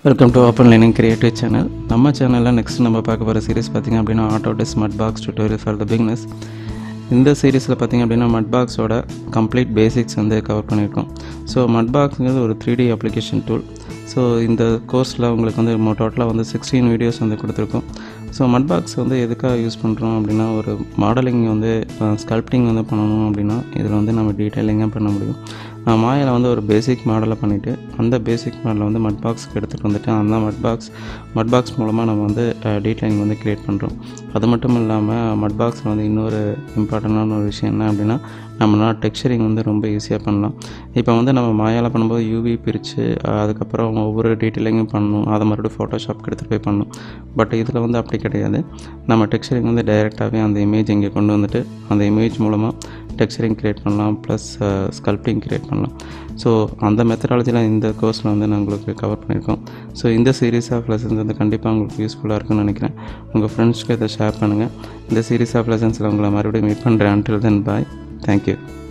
Welcome to Open Learning Creative Channel. நம்ம சேனல்ல next நம்ம பார்க்க போற சீரிஸ் பாத்தீங்க அப்படினா Autodesk Mudbox tutorial for the beginners. இந்த சீரிஸ்ல பாத்தீங்க அப்படினா Mudbox ஓட complete basics வந்து கவர் பண்ணிருக்கோம். So Mudboxங்கிறது ஒரு 3D application tool. So இந்த கோர்ஸ்ல உங்களுக்கு வந்து டோட்டலா வந்து 16 வீடியோஸ் வந்து கொடுத்திருக்கோம். So Mudbox வந்து எதுக்காக யூஸ் பண்றோம் அப்படினா ஒரு மாடலிங் வந்து ஸ்கல்ப்டிங் வந்து பண்ணனும் அப்படினா இதுல வந்து நம்ம டீடைலிங்கா பண்ண முடியும். மாயால வந்து ஒரு பேசிக் மாடலை பண்ணிட்டு அந்த பேசிக் மாடலை வந்து மட்பாக்ஸ்க்கு எடுத்துகிட்டு வந்துட்டு அந்த மட்பாக்ஸ் மூலமாக நம்ம வந்து டீடைலிங் வந்து க்ரியேட் பண்ணுறோம். அது மட்டும் இல்லாமல் மட்பாக்ஸில் வந்து இன்னொரு இம்பார்ட்டண்டான ஒரு விஷயம் என்ன அப்படின்னா நம்மளால் டெக்ஸ்சரிங் வந்து ரொம்ப ஈஸியாக பண்ணலாம். இப்போ வந்து நம்ம மாயால பண்ணும்போது யூவி பிரித்து அதுக்கப்புறம் ஒவ்வொரு டீட்டெயிலிங்கும் பண்ணணும், அதை மறுபடியும் ஃபோட்டோஷாப்க்கு எடுத்துகிட்டு போய் பண்ணணும். பட் இதில் வந்து அப்படி கிடையாது. நம்ம டெக்ஸ்சரிங் வந்து டைரெக்டாகவே அந்த இமேஜ் இங்கே கொண்டு வந்துட்டு அந்த இமேஜ் மூலமாக டெக்ஸ்சரிங் க்ரியேட் பண்ணலாம், ப்ளஸ் ஸ்கல்ப்டிங் க்ரியேட் பண்ணலாம். ஸோ அந்த மெத்தடாலஜியில் இந்த கோர்ஸில் வந்து நான் உங்களுக்கு கவர் பண்ணியிருக்கோம். ஸோ இந்த சீரீஸ் ஆஃப் லெசன்ஸ் வந்து கண்டிப்பாக உங்களுக்கு யூஸ்ஃபுல்லாக இருக்குன்னு நினைக்கிறேன். உங்கள் ஃப்ரெண்ட்ஸ்க்கு இதை ஷேர் பண்ணுங்கள். இந்த சீரீஸ் ஆஃப் லெசன்ஸில் உங்களை மறுபடியும் மீட் பண்ணுறேன். until then bye. Thank you.